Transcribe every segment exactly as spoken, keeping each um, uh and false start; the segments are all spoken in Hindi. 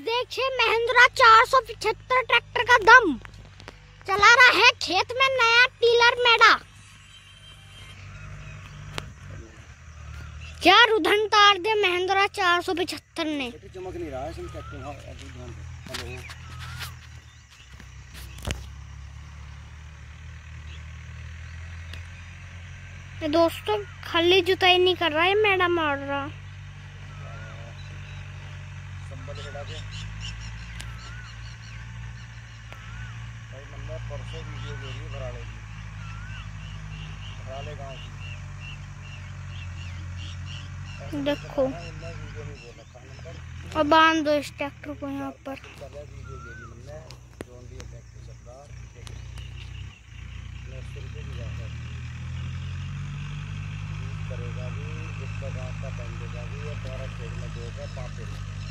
देखिए महिंद्रा चार सौ पिछहत्तर ट्रैक्टर का दम चला रहा है खेत में नया टीलर मेडा। क्या रुधन तार दे महिंद्रा चार सौ पिछहत्तर ने। चमक नहीं रहा है दोस्तों, खाली जुताई नहीं कर रहा है, मेडा मार रहा। परसों वीडियो दे रही भराले की, भराले गांव की। देखो और बांध दो इस ट्रैक्टर को यहाँ पर। करेगा भी इसका गांव का बंदेगा भी और द्वारा खेत में देगा पापे।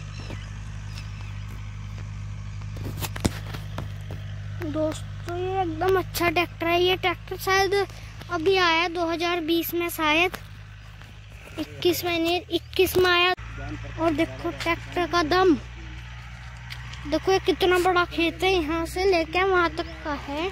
दोस्तों, ये एकदम अच्छा ट्रैक्टर है। ये ट्रैक्टर शायद अभी आया दो हज़ार बीस में, शायद इक्कीस महीने इक्कीस में आया। और देखो ट्रैक्टर का दम, देखो ये कितना बड़ा खेत है, यहाँ से लेके वहां तक का है।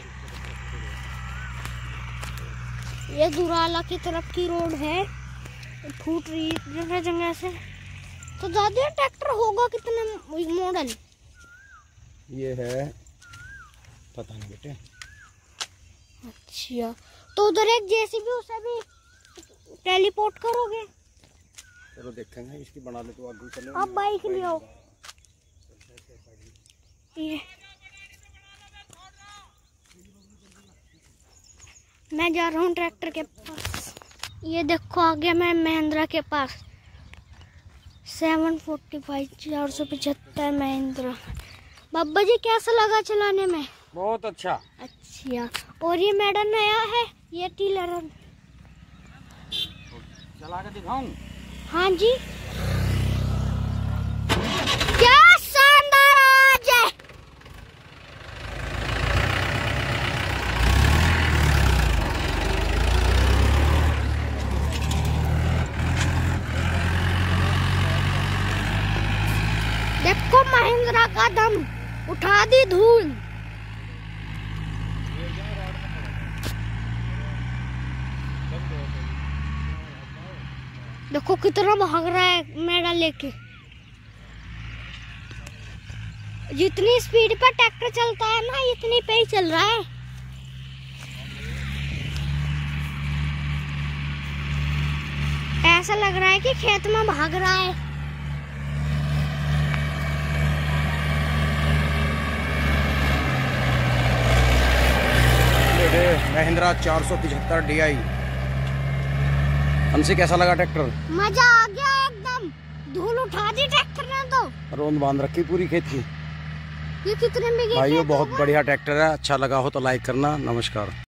ये दुराला की तरफ की रोड है, फूट रही जगह जगह से। तो ज्यादा ट्रैक्टर होगा कितने मॉडल? ये है पता नहीं बेटे। अच्छा, तो उधर एक जेसीबी, उसे भी टेलीपोर्ट करोगे? चलो देखेंगे, इसकी बना ले तो आगे चले। आप बाइक ले आओ। ये मैं जा रहा हूँ ट्रैक्टर के पास। ये देखो आ गया मैं महिंद्रा के पास। सेवन फोर्टी फाइव चार सौ पचहत्तर महिंद्रा। बाबा जी कैसा लगा चलाने में? बहुत अच्छा। अच्छा, और ये मेडा नया है, ये टीलर चला के दिखाऊं? हाँ जी। क्या शानदार आवाज है। देखो महिंद्रा का दम, उठा दी धूल। देखो कितना भाग रहा है मेडा लेके। जितनी स्पीड पर ट्रैक्टर चलता है ना, इतनी पे ही चल रहा है। ऐसा लग रहा है कि खेत में भाग रहा है। महिंद्रा चार सौ पिछहत्तर डी आई। हमसे कैसा लगा ट्रैक्टर? मजा आ गया एकदम, धूल उठा दी ट्रैक्टर ने तो। रोंद बांध रखी पूरी खेत की। ये कितने में? भाइयों बहुत बढ़िया ट्रैक्टर है, अच्छा लगा हो तो लाइक करना। नमस्कार।